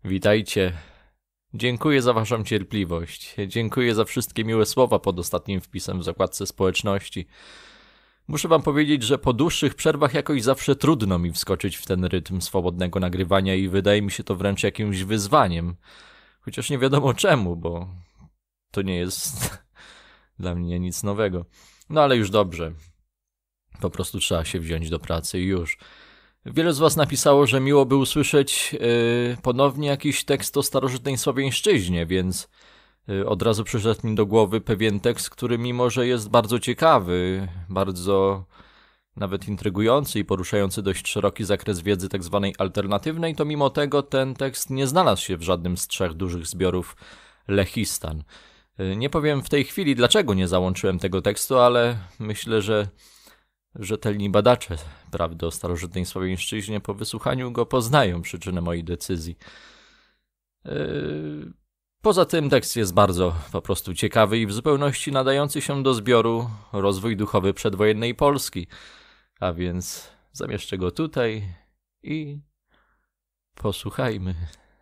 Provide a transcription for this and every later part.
Witajcie. Dziękuję za waszą cierpliwość. Dziękuję za wszystkie miłe słowa pod ostatnim wpisem w zakładce społeczności. Muszę wam powiedzieć, że po dłuższych przerwach jakoś zawsze trudno mi wskoczyć w ten rytm swobodnego nagrywania i wydaje mi się to wręcz jakimś wyzwaniem. Chociaż nie wiadomo czemu, bo to nie jest dla mnie nic nowego. No ale już dobrze. Po prostu trzeba się wziąć do pracy i już. Wiele z was napisało, że miło by usłyszeć ponownie jakiś tekst o starożytnej słowiańszczyźnie, więc od razu przyszedł mi do głowy pewien tekst, który mimo, że jest bardzo ciekawy, bardzo nawet intrygujący i poruszający dość szeroki zakres wiedzy tak zwanej alternatywnej, to mimo tego ten tekst nie znalazł się w żadnym z 3 dużych zbiorów Lechistan. Nie powiem w tej chwili, dlaczego nie załączyłem tego tekstu, ale myślę, że rzetelni badacze prawdy o starożytnej słowiańszczyźnie po wysłuchaniu go poznają przyczynę mojej decyzji. Poza tym tekst jest bardzo po prostu ciekawy i w zupełności nadający się do zbioru Rozwój duchowy przedwojennej Polski. A więc zamieszczę go tutaj i posłuchajmy.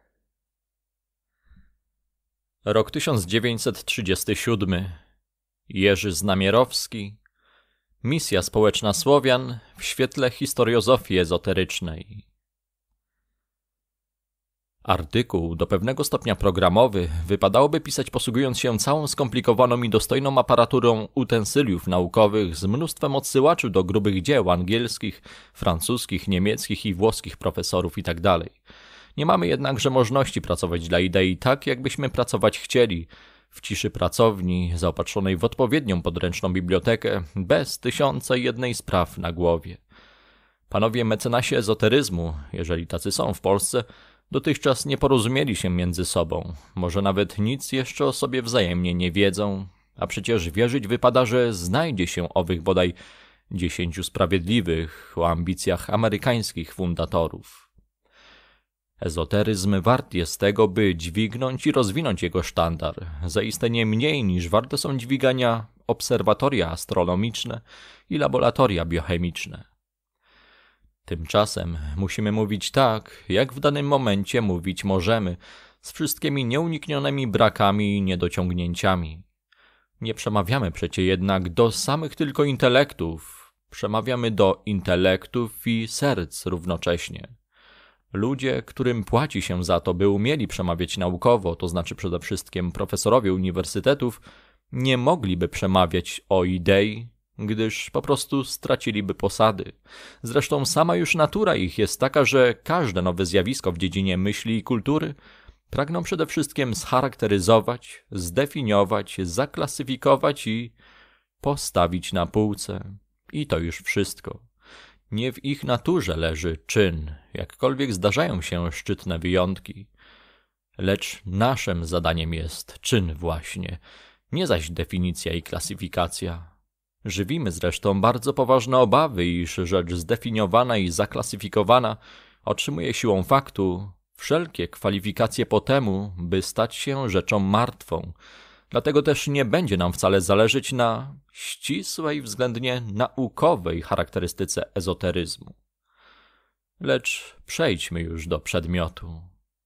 Rok 1937. Jerzy Znamierowski. Misja społeczna Słowian w świetle historiozofii ezoterycznej. Artykuł, do pewnego stopnia programowy, wypadałoby pisać posługując się całą skomplikowaną i dostojną aparaturą utensyliów naukowych z mnóstwem odsyłaczy do grubych dzieł angielskich, francuskich, niemieckich i włoskich profesorów itd. Nie mamy jednakże możliwości pracować dla idei tak, jakbyśmy pracować chcieli, w ciszy pracowni, zaopatrzonej w odpowiednią podręczną bibliotekę, bez 1001 spraw na głowie. Panowie mecenasie ezoteryzmu, jeżeli tacy są w Polsce, dotychczas nie porozumieli się między sobą, może nawet nic jeszcze o sobie wzajemnie nie wiedzą, a przecież wierzyć wypada, że znajdzie się owych bodaj 10 sprawiedliwych o ambicjach amerykańskich fundatorów. Ezoteryzm wart jest tego, by dźwignąć i rozwinąć jego sztandar, zaiste nie mniej niż warte są dźwigania obserwatoria astronomiczne i laboratoria biochemiczne. Tymczasem musimy mówić tak, jak w danym momencie mówić możemy, z wszystkimi nieuniknionymi brakami i niedociągnięciami. Nie przemawiamy przecie jednak do samych tylko intelektów, przemawiamy do intelektów i serc równocześnie. Ludzie, którym płaci się za to, by umieli przemawiać naukowo, to znaczy przede wszystkim profesorowie uniwersytetów, nie mogliby przemawiać o idei, gdyż po prostu straciliby posady. Zresztą sama już natura ich jest taka, że każde nowe zjawisko w dziedzinie myśli i kultury pragną przede wszystkim scharakteryzować, zdefiniować, zaklasyfikować i postawić na półce. I to już wszystko. Nie w ich naturze leży czyn, jakkolwiek zdarzają się szczytne wyjątki. Lecz naszym zadaniem jest czyn właśnie, nie zaś definicja i klasyfikacja. Żywimy zresztą bardzo poważne obawy, iż rzecz zdefiniowana i zaklasyfikowana otrzymuje siłą faktu wszelkie kwalifikacje po temu, by stać się rzeczą martwą. Dlatego też nie będzie nam wcale zależeć na ścisłej, względnie naukowej charakterystyce ezoteryzmu. Lecz przejdźmy już do przedmiotu.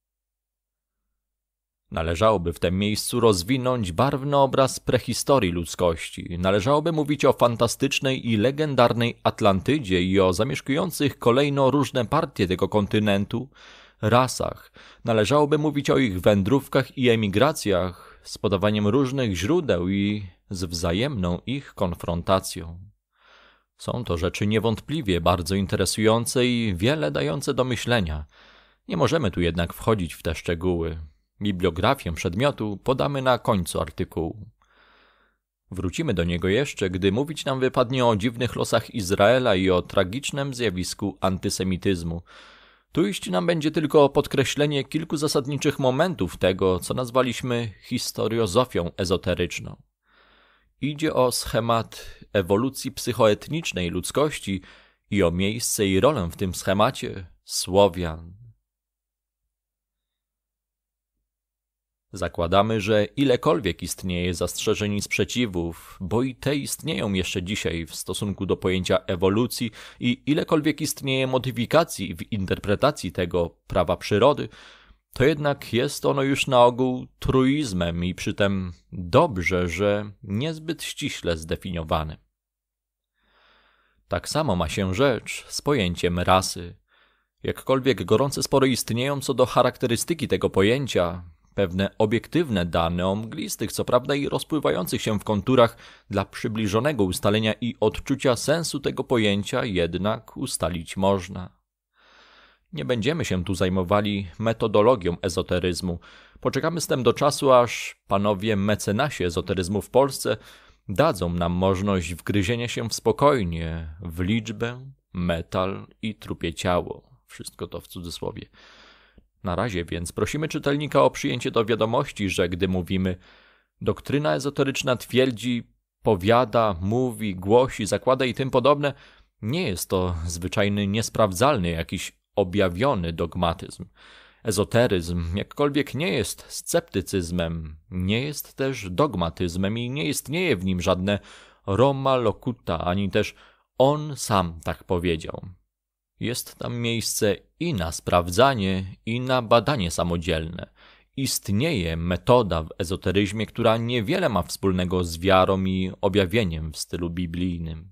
Należałoby w tym miejscu rozwinąć barwny obraz prehistorii ludzkości. Należałoby mówić o fantastycznej i legendarnej Atlantydzie i o zamieszkujących kolejno różne partie tego kontynentu, rasach. Należałoby mówić o ich wędrówkach i emigracjach z podawaniem różnych źródeł i z wzajemną ich konfrontacją. Są to rzeczy niewątpliwie bardzo interesujące i wiele dające do myślenia. Nie możemy tu jednak wchodzić w te szczegóły. Bibliografię przedmiotu podamy na końcu artykułu. Wrócimy do niego jeszcze, gdy mówić nam wypadnie o dziwnych losach Izraela i o tragicznym zjawisku antysemityzmu. Tu iść nam będzie tylko podkreślenie kilku zasadniczych momentów tego, co nazwaliśmy historiozofią ezoteryczną. Idzie o schemat ewolucji psychoetnicznej ludzkości i o miejsce i rolę w tym schemacie Słowian. Zakładamy, że ilekolwiek istnieje zastrzeżeń i sprzeciwów, bo i te istnieją jeszcze dzisiaj w stosunku do pojęcia ewolucji i ilekolwiek istnieje modyfikacji w interpretacji tego prawa przyrody, to jednak jest ono już na ogół truizmem i przytem dobrze, że niezbyt ściśle zdefiniowanym. Tak samo ma się rzecz z pojęciem rasy. Jakkolwiek gorące spory istnieją co do charakterystyki tego pojęcia, pewne obiektywne dane o mglistych, co prawda i rozpływających się w konturach dla przybliżonego ustalenia i odczucia sensu tego pojęcia jednak ustalić można. Nie będziemy się tu zajmowali metodologią ezoteryzmu. Poczekamy z tym do czasu, aż panowie mecenasi ezoteryzmu w Polsce dadzą nam możliwość wgryzienia się spokojnie w liczbę, metal i trupie ciało. Wszystko to w cudzysłowie. Na razie więc prosimy czytelnika o przyjęcie do wiadomości, że gdy mówimy doktryna ezoteryczna twierdzi, powiada, mówi, głosi, zakłada i tym podobne, nie jest to zwyczajny, niesprawdzalny, jakiś objawiony dogmatyzm. Ezoteryzm jakkolwiek nie jest sceptycyzmem, nie jest też dogmatyzmem i nie istnieje w nim żadne Roma locuta, ani też on sam tak powiedział. Jest tam miejsce i na sprawdzanie, i na badanie samodzielne. Istnieje metoda w ezoteryzmie, która niewiele ma wspólnego z wiarą i objawieniem w stylu biblijnym.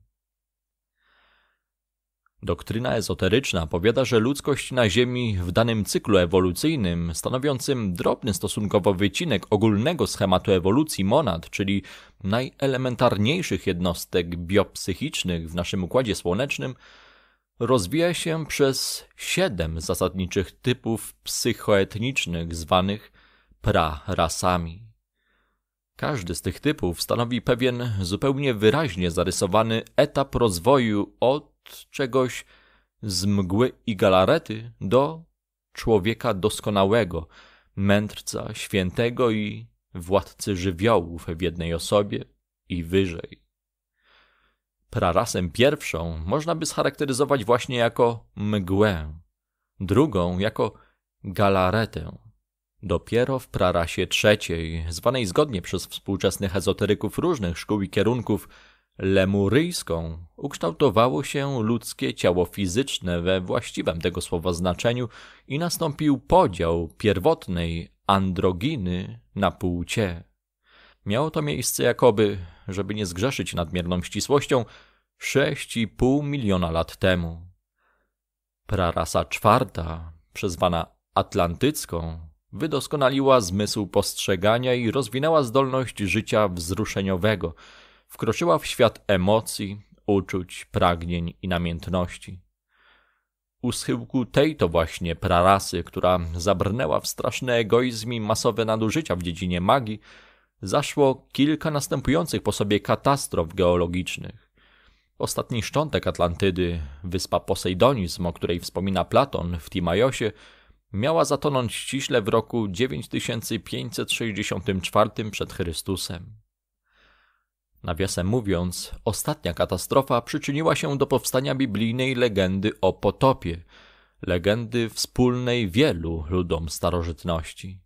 Doktryna ezoteryczna powiada, że ludzkość na Ziemi w danym cyklu ewolucyjnym, stanowiącym drobny stosunkowo wycinek ogólnego schematu ewolucji monad, czyli najelementarniejszych jednostek biopsychicznych w naszym Układzie Słonecznym, rozwija się przez 7 zasadniczych typów psychoetnicznych zwanych prarasami. Każdy z tych typów stanowi pewien zupełnie wyraźnie zarysowany etap rozwoju od czegoś z mgły i galarety do człowieka doskonałego, mędrca, świętego i władcy żywiołów w jednej osobie i wyżej. Prarasę pierwszą można by scharakteryzować właśnie jako mgłę, drugą jako galaretę. Dopiero w prarasie trzeciej, zwanej zgodnie przez współczesnych ezoteryków różnych szkół i kierunków lemuryjską, ukształtowało się ludzkie ciało fizyczne we właściwym tego słowa znaczeniu i nastąpił podział pierwotnej androginy na płcie. Miało to miejsce jakoby, żeby nie zgrzeszyć nadmierną ścisłością, 6,5 miliona lat temu. Prarasa czwarta, przezwana atlantycką, wydoskonaliła zmysł postrzegania i rozwinęła zdolność życia wzruszeniowego. Wkroczyła w świat emocji, uczuć, pragnień i namiętności. U schyłku tej to właśnie prarasy, która zabrnęła w straszny egoizm i masowe nadużycia w dziedzinie magii, zaszło kilka następujących po sobie katastrof geologicznych. Ostatni szczątek Atlantydy, wyspa Posejdonizm, o której wspomina Platon w Timajosie, miała zatonąć ściśle w roku 9564 przed Chrystusem. Nawiasem mówiąc, ostatnia katastrofa przyczyniła się do powstania biblijnej legendy o potopie, legendy wspólnej wielu ludom starożytności.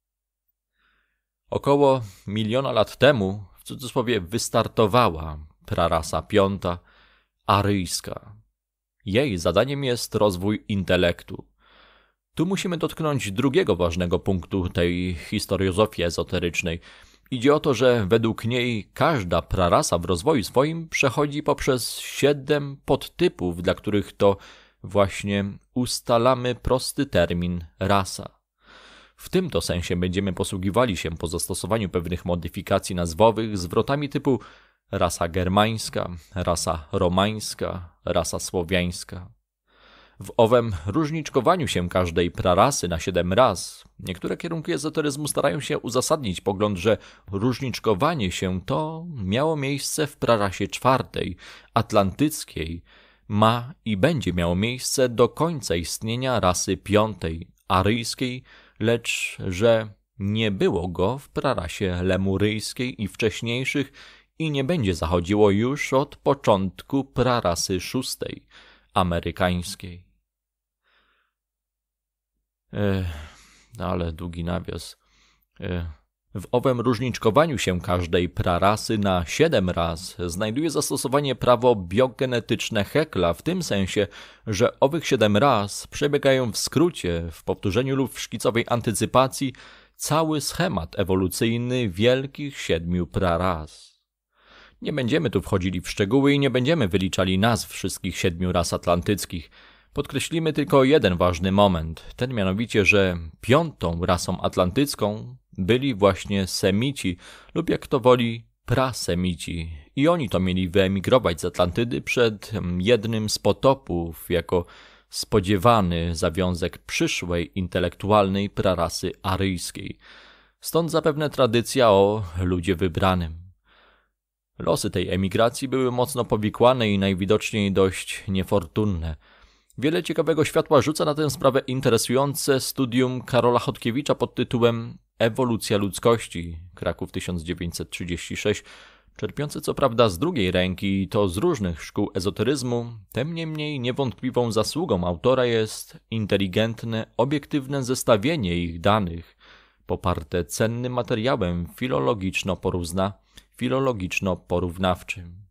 Około 1 miliona lat temu, w cudzysłowie, wystartowała prarasa piąta, aryjska. Jej zadaniem jest rozwój intelektu. Tu musimy dotknąć drugiego ważnego punktu tej historiozofii ezoterycznej. Idzie o to, że według niej każda prarasa w rozwoju swoim przechodzi poprzez 7 podtypów, dla których to właśnie ustalamy prosty termin rasa. W tym to sensie będziemy posługiwali się po zastosowaniu pewnych modyfikacji nazwowych zwrotami typu rasa germańska, rasa romańska, rasa słowiańska. W owym różniczkowaniu się każdej prarasy na 7 ras, niektóre kierunki ezoteryzmu starają się uzasadnić pogląd, że różniczkowanie się to miało miejsce w prarasie czwartej, atlantyckiej, ma i będzie miało miejsce do końca istnienia rasy piątej, aryjskiej, lecz że nie było go w prarasie lemuryjskiej i wcześniejszych i nie będzie zachodziło już od początku prarasy szóstej, amerykańskiej. Ale długi nawias. W owym różniczkowaniu się każdej prarasy na 7 ras znajduje zastosowanie prawo biogenetyczne Haeckela w tym sensie, że owych 7 ras przebiegają w skrócie, w powtórzeniu lub w szkicowej antycypacji cały schemat ewolucyjny wielkich 7 praras. Nie będziemy tu wchodzili w szczegóły i nie będziemy wyliczali nazw wszystkich 7 ras atlantyckich. Podkreślimy tylko jeden ważny moment, ten mianowicie, że 5. rasą atlantycką byli właśnie Semici lub jak to woli prasemici i oni to mieli wyemigrować z Atlantydy przed jednym z potopów jako spodziewany zawiązek przyszłej intelektualnej prarasy aryjskiej. Stąd zapewne tradycja o ludzie wybranym. Losy tej emigracji były mocno powikłane i najwidoczniej dość niefortunne. Wiele ciekawego światła rzuca na tę sprawę interesujące studium Karola Chodkiewicza pod tytułem Ewolucja ludzkości, Kraków 1936, czerpiące co prawda z drugiej ręki i to z różnych szkół ezoteryzmu, tem niemniej niewątpliwą zasługą autora jest inteligentne, obiektywne zestawienie ich danych, poparte cennym materiałem filologiczno-porównawczym.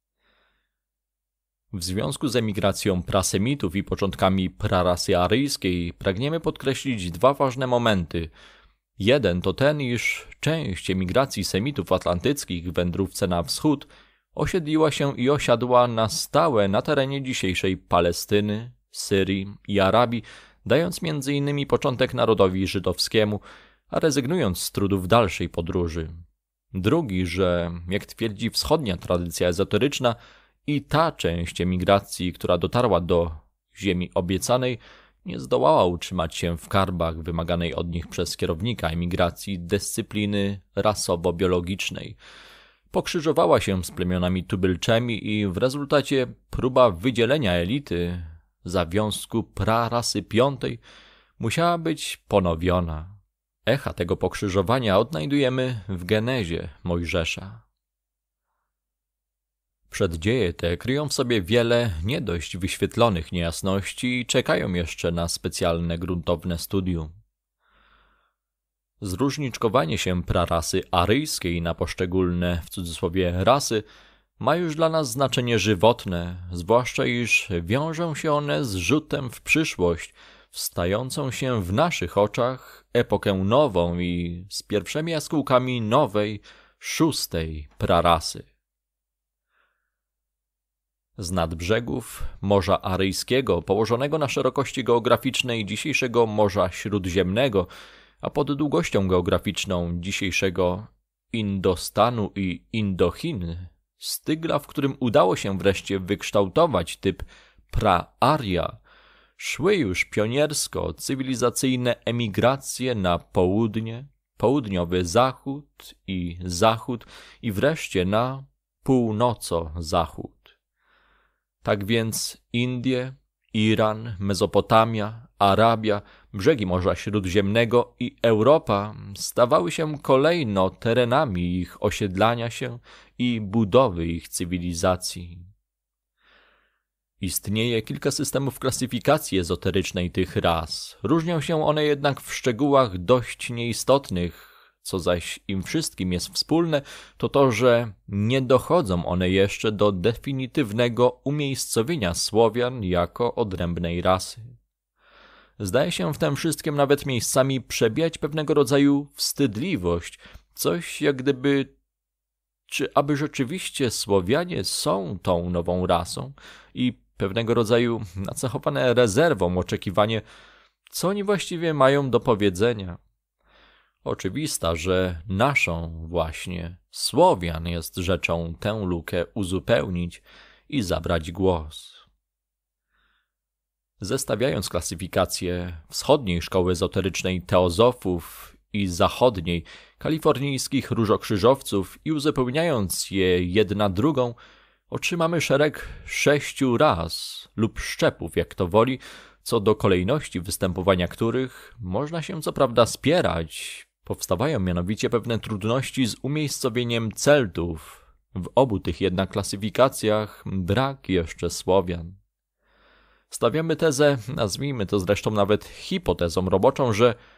W związku z emigracją prasemitów i początkami prarasy aryjskiej pragniemy podkreślić 2 ważne momenty. Jeden to ten, iż część emigracji semitów atlantyckich w wędrówce na wschód osiedliła się i osiadła na stałe na terenie dzisiejszej Palestyny, Syrii i Arabii, dając m.in. początek narodowi żydowskiemu, a rezygnując z trudów dalszej podróży. Drugi, że, jak twierdzi wschodnia tradycja ezoteryczna, i ta część emigracji, która dotarła do ziemi obiecanej, nie zdołała utrzymać się w karbach wymaganej od nich przez kierownika emigracji dyscypliny rasowo-biologicznej. Pokrzyżowała się z plemionami tubylczymi i w rezultacie próba wydzielenia elity, zawiązku prarasy 5, musiała być ponowiona. Echa tego pokrzyżowania odnajdujemy w genezie Mojżesza. Przeddzieje te kryją w sobie wiele nie dość wyświetlonych niejasności i czekają jeszcze na specjalne gruntowne studium. Zróżniczkowanie się prarasy aryjskiej na poszczególne, w cudzysłowie, rasy ma już dla nas znaczenie żywotne, zwłaszcza iż wiążą się one z rzutem w przyszłość, wstającą się w naszych oczach epokę nową i z pierwszymi jaskółkami nowej, 6. prarasy. Z nadbrzegów Morza Aryjskiego, położonego na szerokości geograficznej dzisiejszego Morza Śródziemnego, a pod długością geograficzną dzisiejszego Indostanu i Indochin, z tygla, w którym udało się wreszcie wykształtować typ pra-Arya, szły już pioniersko cywilizacyjne emigracje na południe, południowy zachód i wreszcie na północo-zachód. Tak więc Indie, Iran, Mezopotamia, Arabia, brzegi Morza Śródziemnego i Europa stawały się kolejno terenami ich osiedlania się i budowy ich cywilizacji. Istnieje kilka systemów klasyfikacji ezoterycznej tych ras. Różnią się one jednak w szczegółach dość nieistotnych, co zaś im wszystkim jest wspólne, to to, że nie dochodzą one jeszcze do definitywnego umiejscowienia Słowian jako odrębnej rasy. Zdaje się w tym wszystkim nawet miejscami przebijać pewnego rodzaju wstydliwość, coś jak gdyby, czy aby rzeczywiście Słowianie są tą nową rasą i pewnego rodzaju nacechowane rezerwą oczekiwanie, co oni właściwie mają do powiedzenia. Oczywista, że naszą właśnie, Słowian, jest rzeczą tę lukę uzupełnić i zabrać głos. Zestawiając klasyfikację wschodniej szkoły ezoterycznej teozofów i zachodniej kalifornijskich różokrzyżowców i uzupełniając je jedna drugą, otrzymamy szereg 6 ras lub szczepów, jak to woli, co do kolejności występowania których można się co prawda spierać. Powstawają mianowicie pewne trudności z umiejscowieniem Celtów. W obu tych jednak klasyfikacjach brak jeszcze Słowian. Stawiamy tezę, nazwijmy to zresztą nawet hipotezą roboczą, że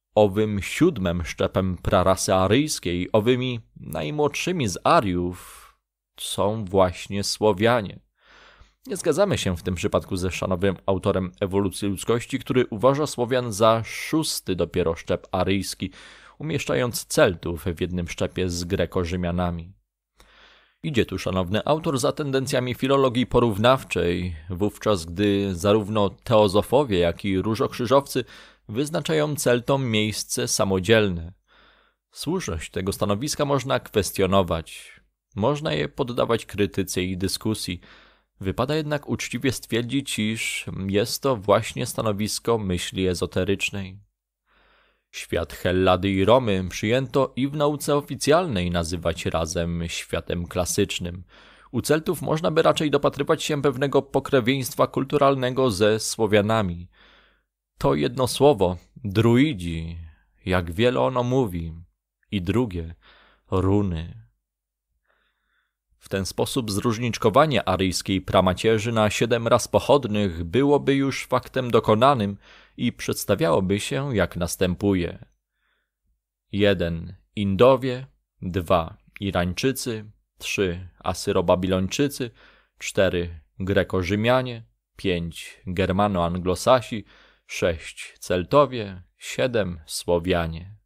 owym 7. szczepem prarasy aryjskiej, owymi najmłodszymi z Ariów, są właśnie Słowianie. Nie zgadzamy się w tym przypadku ze szanownym autorem ewolucji ludzkości, który uważa Słowian za 6. dopiero szczep aryjski, umieszczając Celtów w jednym szczepie z Greko-Rzymianami. Idzie tu szanowny autor za tendencjami filologii porównawczej, wówczas gdy zarówno teozofowie, jak i różokrzyżowcy wyznaczają Celtom miejsce samodzielne. Słuszność tego stanowiska można kwestionować. Można je poddawać krytyce i dyskusji. Wypada jednak uczciwie stwierdzić, iż jest to właśnie stanowisko myśli ezoterycznej. Świat Hellady i Romy przyjęto i w nauce oficjalnej nazywać razem światem klasycznym. U Celtów można by raczej dopatrywać się pewnego pokrewieństwa kulturalnego ze Słowianami. To jedno słowo, druidzi, jak wiele ono mówi, i drugie, runy. W ten sposób zróżniczkowanie aryjskiej pramacierzy na 7 ras pochodnych byłoby już faktem dokonanym i przedstawiałoby się jak następuje. 1. Indowie, 2. Irańczycy, 3. Asyro-Babilończycy, 4. Greko-Rzymianie, 5. Germano-Anglosasi, 6. Celtowie, 7. Słowianie.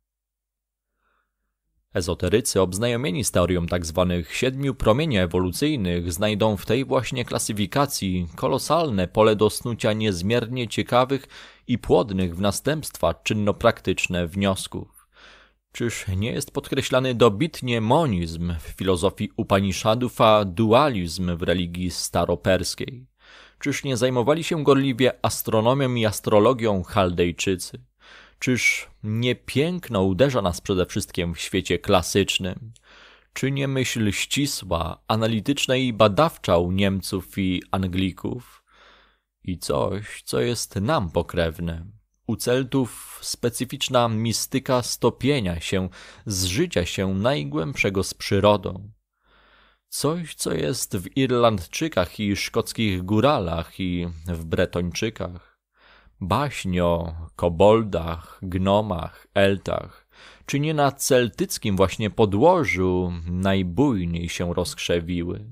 Ezoterycy obznajomieni z teorią tzw. 7 promieni ewolucyjnych znajdą w tej właśnie klasyfikacji kolosalne pole do snucia niezmiernie ciekawych i płodnych w następstwa czynno-praktyczne wniosków. Czyż nie jest podkreślany dobitnie monizm w filozofii Upanishadów, a dualizm w religii staroperskiej? Czyż nie zajmowali się gorliwie astronomią i astrologią Chaldejczycy? Czyż nie piękno uderza nas przede wszystkim w świecie klasycznym? Czy nie myśl ścisła, analityczna i badawcza u Niemców i Anglików? I coś, co jest nam pokrewne. U Celtów specyficzna mistyka stopienia się, zżycia się najgłębszego z przyrodą. Coś, co jest w Irlandczykach i szkockich góralach i w Bretończykach. Baśnie o koboldach, gnomach, eltach, czy nie na celtyckim właśnie podłożu najbujniej się rozkrzewiły.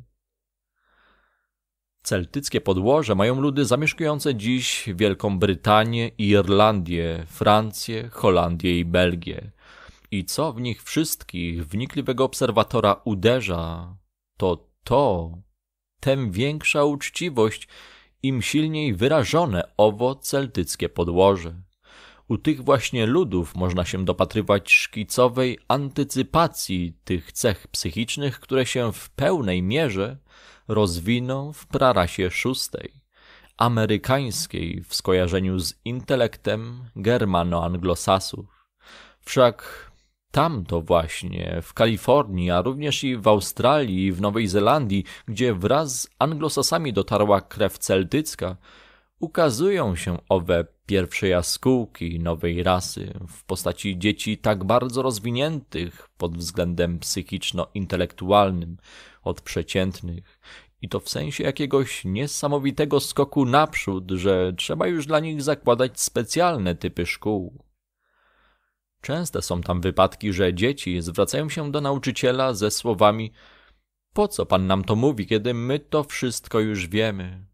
Celtyckie podłoże mają ludy zamieszkujące dziś Wielką Brytanię i Irlandię, Francję, Holandię i Belgię. I co w nich wszystkich wnikliwego obserwatora uderza, to tem większa uczciwość, im silniej wyrażone owo celtyckie podłoże. U tych właśnie ludów można się dopatrywać szkicowej antycypacji tych cech psychicznych, które się w pełnej mierze rozwiną w prarasie 6, amerykańskiej w skojarzeniu z intelektem Germano-Anglosasów. Wszak tamto właśnie, w Kalifornii, a również i w Australii i w Nowej Zelandii, gdzie wraz z Anglosasami dotarła krew celtycka, ukazują się owe pierwsze jaskółki nowej rasy w postaci dzieci tak bardzo rozwiniętych pod względem psychiczno-intelektualnym od przeciętnych i to w sensie jakiegoś niesamowitego skoku naprzód, że trzeba już dla nich zakładać specjalne typy szkół. Częste są tam wypadki, że dzieci zwracają się do nauczyciela ze słowami: po co pan nam to mówi, kiedy my to wszystko już wiemy?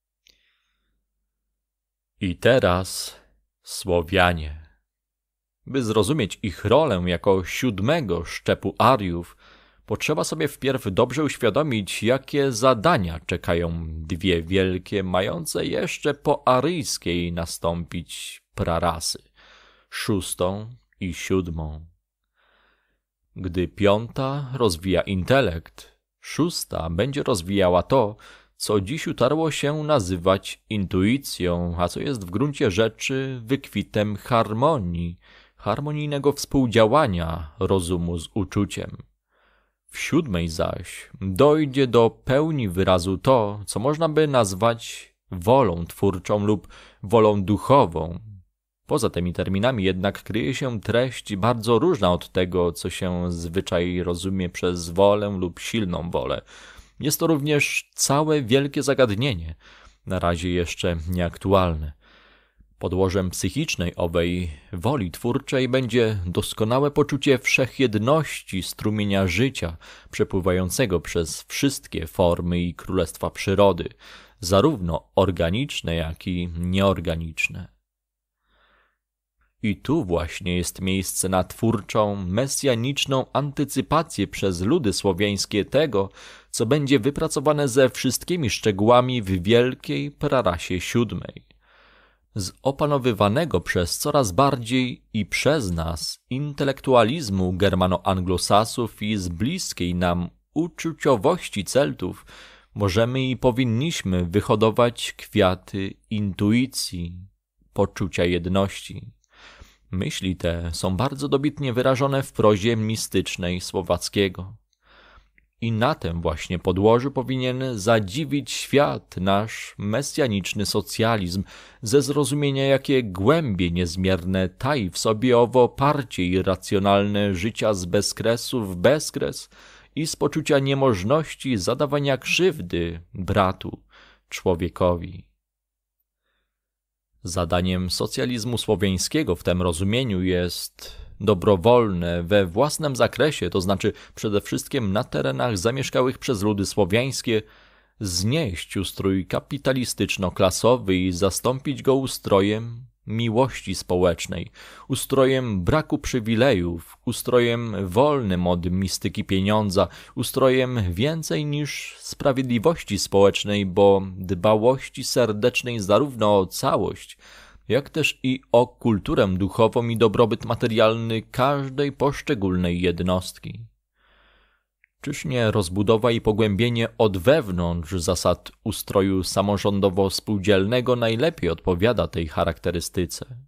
I teraz Słowianie. By zrozumieć ich rolę jako 7. szczepu Ariów, potrzeba sobie wpierw dobrze uświadomić, jakie zadania czekają dwie wielkie, mające jeszcze po aryjskiej nastąpić prarasy, 6. i 7. Gdy 5. rozwija intelekt, 6. będzie rozwijała to, co dziś utarło się nazywać intuicją, a co jest w gruncie rzeczy wykwitem harmonii, harmonijnego współdziałania rozumu z uczuciem. W 7. zaś dojdzie do pełni wyrazu to, co można by nazwać wolą twórczą lub wolą duchową. Poza tymi terminami jednak kryje się treść bardzo różna od tego, co się zwyczaj rozumie przez wolę lub silną wolę. Jest to również całe wielkie zagadnienie, na razie jeszcze nieaktualne. Podłożem psychicznej owej woli twórczej będzie doskonałe poczucie wszechjedności strumienia życia przepływającego przez wszystkie formy i królestwa przyrody, zarówno organiczne, jak i nieorganiczne. I tu właśnie jest miejsce na twórczą, mesjaniczną antycypację przez ludy słowiańskie tego, co będzie wypracowane ze wszystkimi szczegółami w wielkiej prarasie siódmej. Z opanowywanego przez coraz bardziej i przez nas intelektualizmu germano-anglosasów i z bliskiej nam uczuciowości Celtów możemy i powinniśmy wyhodować kwiaty intuicji, poczucia jedności. Myśli te są bardzo dobitnie wyrażone w prozie mistycznej Słowackiego. I na tym właśnie podłożu powinien zadziwić świat nasz mesjaniczny socjalizm ze zrozumienia, jakie głębie niezmierne tai w sobie owo parcie irracjonalne życia z bezkresu w bezkres i z poczucia niemożności zadawania krzywdy bratu, człowiekowi. Zadaniem socjalizmu słowiańskiego w tym rozumieniu jest dobrowolne we własnym zakresie, to znaczy przede wszystkim na terenach zamieszkałych przez ludy słowiańskie, znieść ustrój kapitalistyczno-klasowy i zastąpić go ustrojem miłości społecznej, ustrojem braku przywilejów, ustrojem wolnym od mistyki pieniądza, ustrojem więcej niż sprawiedliwości społecznej, bo dbałości serdecznej zarówno o całość, jak też i o kulturę duchową i dobrobyt materialny każdej poszczególnej jednostki. Czyż nie rozbudowa i pogłębienie od wewnątrz zasad ustroju samorządowo-spółdzielnego najlepiej odpowiada tej charakterystyce?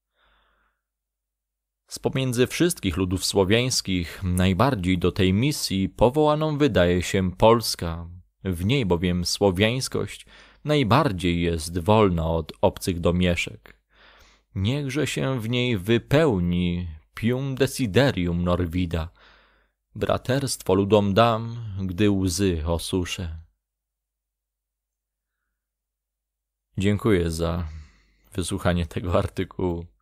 Z pomiędzy wszystkich ludów słowiańskich najbardziej do tej misji powołaną wydaje się Polska, w niej bowiem słowiańskość najbardziej jest wolna od obcych domieszek. Niechże się w niej wypełni pium desiderium Norwida, braterstwo ludom dam, gdy łzy osuszę. Dziękuję za wysłuchanie tego artykułu.